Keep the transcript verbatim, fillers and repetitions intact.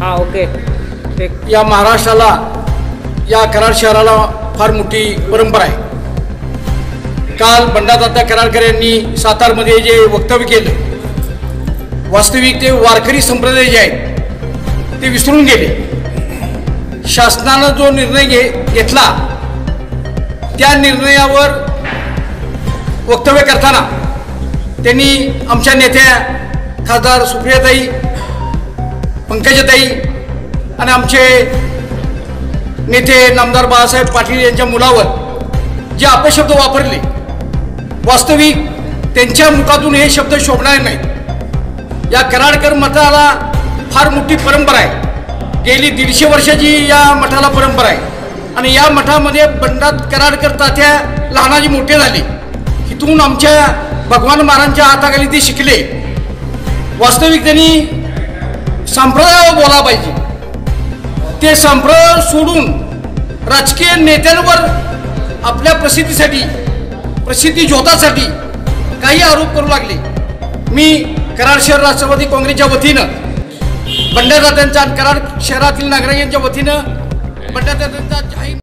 हां ओके ते या महाराष्ट्राला या कराड शहराला फार मोठी परंपरा आहे। काल बंडातात्या कराडकर यांनी सातारमध्ये जे वक्तव्य केलं वास्तविक ते वारकरी संप्रदाय जे आहेत ते विसरून गेले। शासनानं जो निर्णय घे घेतला त्या निर्णयावर वक्तव्य करताना त्यांनी आमच्या नेत्या खासदार सुप्रियाताई पंकजाताई आणि आमचे नेते नामदार बाळासाहेब पाटील यांच्या मुलावर जे अपशब्द वापरले वास्तविक त्यांच्या मुखातून हे शब्द शोभणार नाहीत। या कराडकर मठाला फार मोठी परंपरा आहे, गेली दीडशे वर्षाची या मठाला परंपरा आहे आणि या मठामध्ये बंडात कराडकर तात्या लहानाची मोठे झाले, इथून आमच्या भगवान महाराजांच्या हाताखाली ते शिकले। वास्तविक त्यांनी संप्रदायावर बोला पाहिजे, ते संप्रदाय सोडून राजकीय नेत्यांवर आपल्या प्रसिद्धीसाठी प्रसिद्धी झोतासाठी काही आरोप करू लागले। मी कराड शहर राष्ट्रवादी काँग्रेसच्या वतीनं बंडातात्यांचा कराड शहरातील नागरिकांच्या वतीनं बंडातात्यांचा जाहीर